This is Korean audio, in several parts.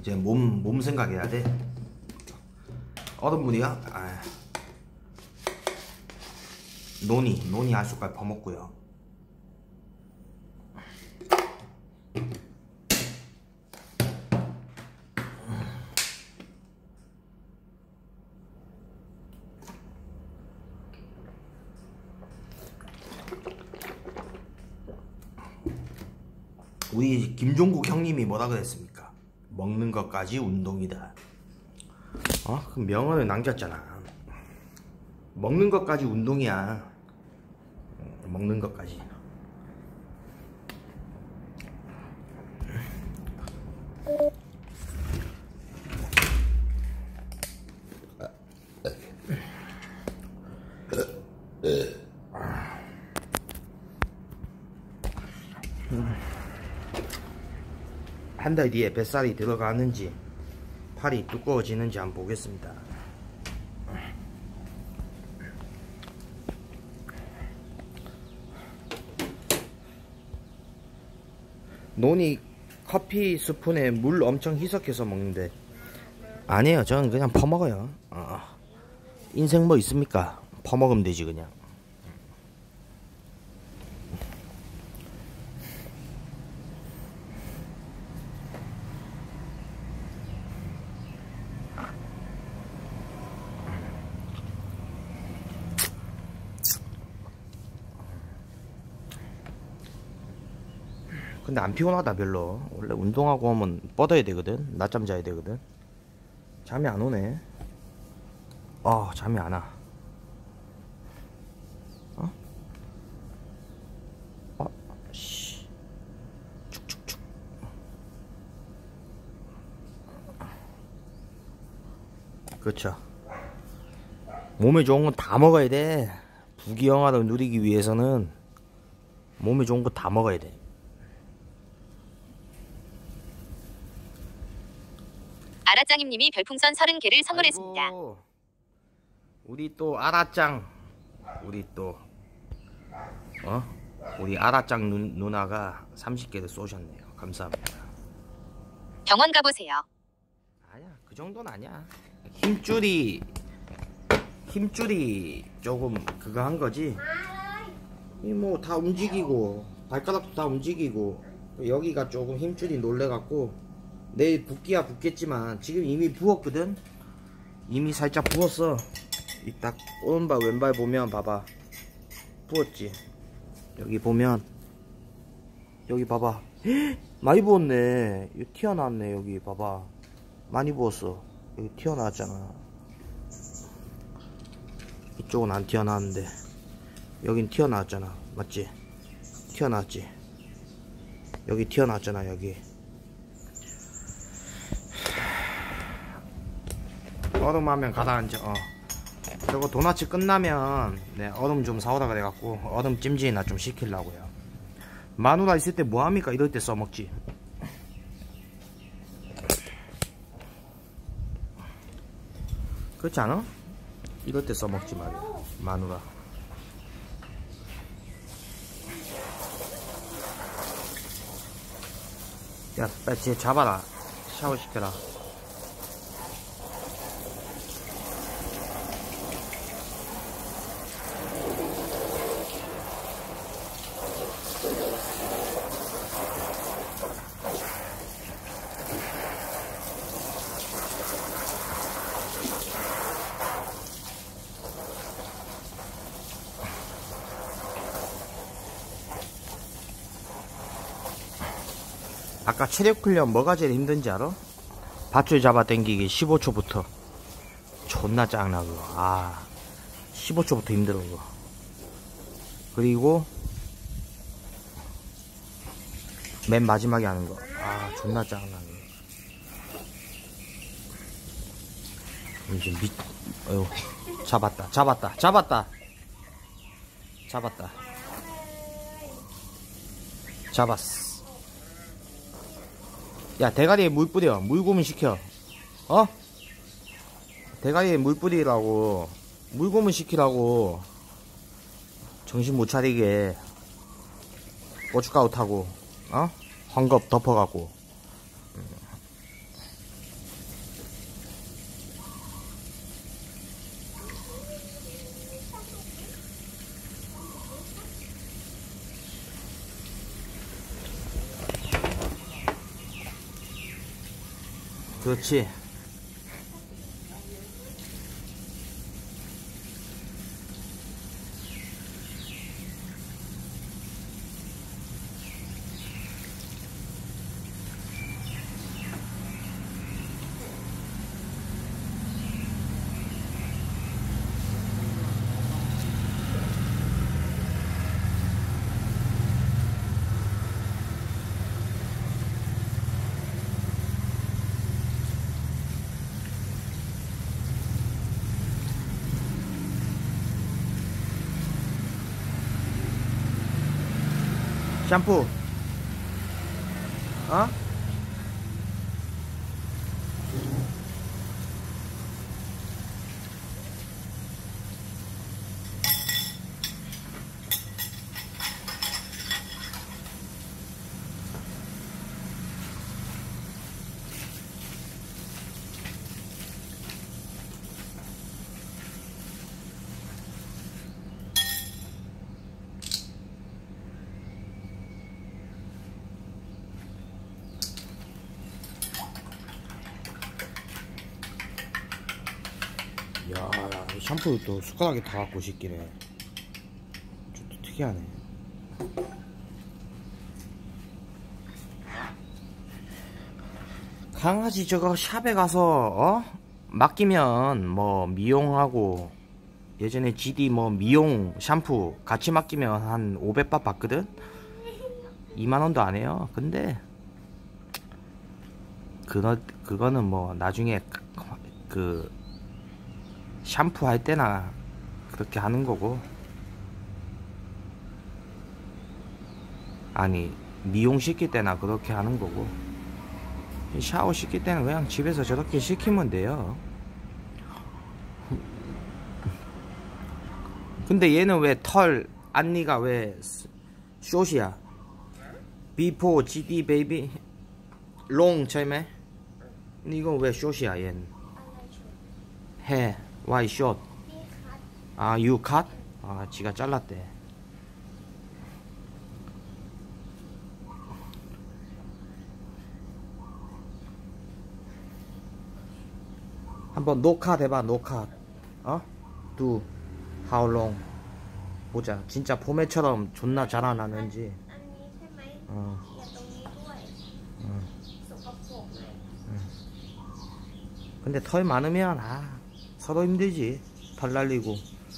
이제 몸 생각해야 돼. 어른분이야? 아. 논이 한 숟갈 퍼먹고요. 우리 김종국 형님이 뭐라 그랬습니까? 먹는 것까지 운동이다. 그 명언을 남겼잖아. 먹는 것까지 운동이야. 먹는 것까지. 한 달 뒤에 뱃살이 들어가는지 팔이 두꺼워지는지 한번 보겠습니다. 논이 커피 스푼에 물 엄청 희석해서 먹는데 아니에요. 저는 그냥 퍼먹어요. 인생 뭐 있습니까? 퍼먹으면 되지 그냥. 근데 안 피곤하다 별로. 원래 운동하고 오면 뻗어야 되거든. 낮잠 자야 되거든. 잠이 안 오네. 잠이 안 와. 씨. 축축축. 그렇죠. 몸에 좋은 건 다 먹어야 돼. 부귀영화를 누리기 위해서는 몸에 좋은 거 다 먹어야 돼. 아라짱님이 별풍선 30개를 선물했습니다. 아이고, 우리 또 아라짱, 우리 또 우리 아라짱 누나가 30개를 쏘셨네요. 감사합니다. 병원 가보세요. 아니야, 그 정도는 아니야. 힘줄이 조금 그거 한 거지. 이 뭐 다 움직이고 발가락도 다 움직이고 여기가 조금 힘줄이 놀래갖고 내일 붓기야 붓겠지만 지금 이미 부었거든. 이미 살짝 부었어. 이 딱 오른발 왼발 보면 봐봐, 부었지. 여기 보면 여기 봐봐. 헉, 많이 부었네. 여기 튀어나왔네. 여기 봐봐, 많이 부었어. 여기 튀어나왔잖아. 이쪽은 안 튀어나왔는데 여긴 튀어나왔잖아. 맞지? 튀어나왔지. 여기 튀어나왔잖아. 여기 얼음하면 가다 앉아. 저거 도넛이 끝나면 얼음 좀 사오라 그래갖고 얼음 찜질이나 좀 시키려고요. 마누라 있을 때 뭐합니까? 이럴 때 써먹지. 그렇지 않아? 이럴 때 써먹지 말이야 마누라. 야, 빨리 쟤 잡아라. 샤워시켜라. 아까 체력 훈련 뭐가 제일 힘든지 알아? 밧줄 잡아 당기기 15초부터 존나 짱나 그거. 15초부터 힘들어 그거. 그리고 맨 마지막에 하는 거 존나 짱나 그거. 이제 어휴, 잡았다. 잡았어. 야, 대가리에 물 뿌려. 물 고문 시켜. 대가리에 물 뿌리라고. 물 고문 시키라고. 정신 못 차리게. 고춧가루 타고 황겁 덮어갖고. 그렇지. 샴푸. 어? 야, 샴푸 또 숟가락에 다 갖고 씻기네. 좀 또 특이하네. 강아지 저거 샵에 가서 맡기면 뭐 미용하고, 예전에 GD 뭐 미용 샴푸 같이 맡기면 한 500바 받거든. 2만원도 안 해요. 근데 그거는 뭐 나중에 그 샴푸 할 때나 그렇게 하는 거고, 아니 미용 시킬 때나 그렇게 하는 거고, 샤워 시킬 때는 그냥 집에서 저렇게 시키면 돼요. 근데 얘는 왜 털 안니가 왜 숏이야? 비포 GD 베이비 롱 처음에 이거 왜 숏이야 얘는? 해 Why short? 아, you cut? 아, 지가 잘랐대. 한번 no cut 해봐, no cut. 어? Do how long? 보자. 진짜 포메처럼 존나 자라나는지. 어. 근데 털 많으면 서로 힘들지. 털 날리고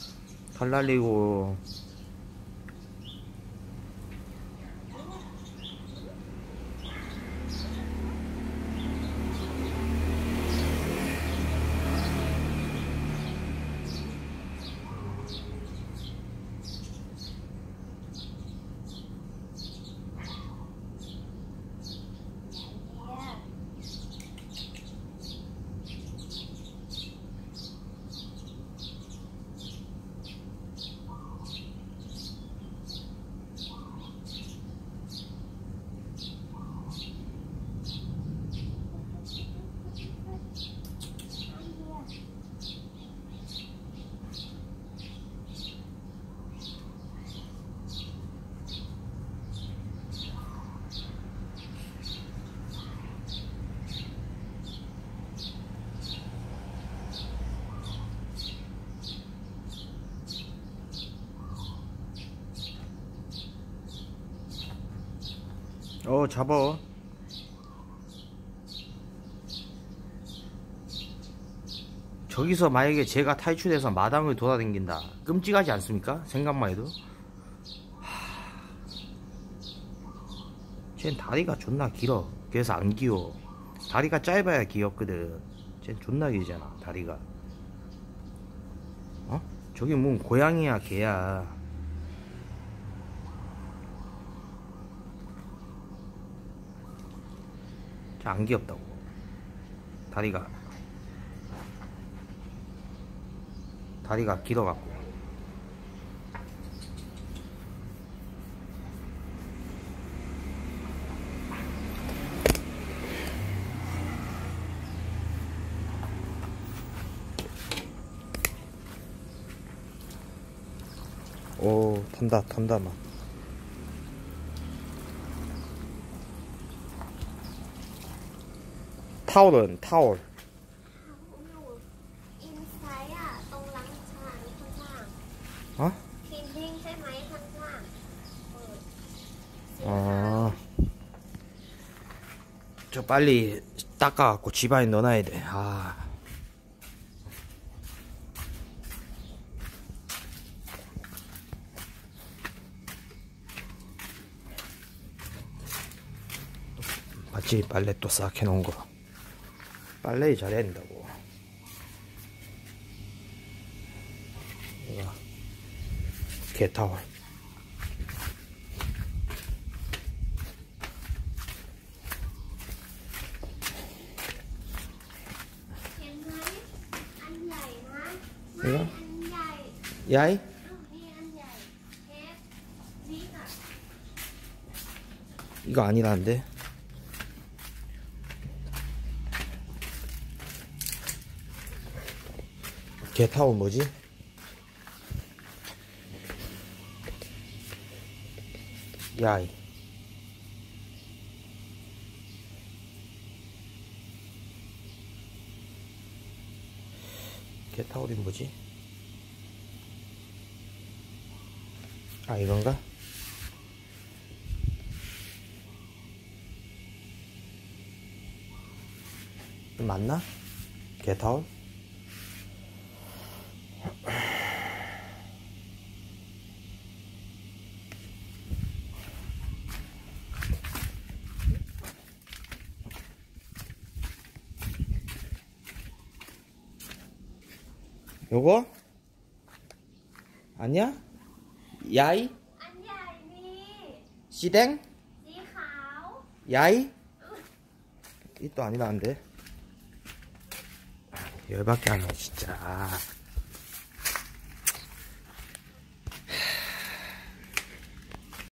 잡어. 저기서 만약에 제가 탈출해서 마당을 돌아다닌다, 끔찍하지 않습니까? 생각만 해도. 쟨 다리가 존나 길어. 그래서 안 귀여워. 다리가 짧아야 귀엽거든. 쟨 존나 길잖아 다리가. 저기 뭔 고양이야 개야. 안 귀엽다고. 다리가 길어갖고. 오, 탄다 막. 타올은 타올. อินไซด์อ่ะตรงล้างชามข้าง 어? ๆคลีนนิ่งใช่ไหมข้างๆเปิด 아. 저 빨리 닦아갖고 집안에 넣어놔야 돼. 아. 맞지? 빨래 또 싹 해놓은 거. 빨래 잘해야 된다고. 이거 개타월. 이거? 야이? 이거 아니라는데? 개타올 뭐지? 야이. 개타올이 뭐지? 아, 이건가? 맞나? 개타올? 요거? 아니야? 야이? อันใหญ่นี่ 시댕? สีขาว 야이? 이 또 아니라는데? 열받게 하네 진짜.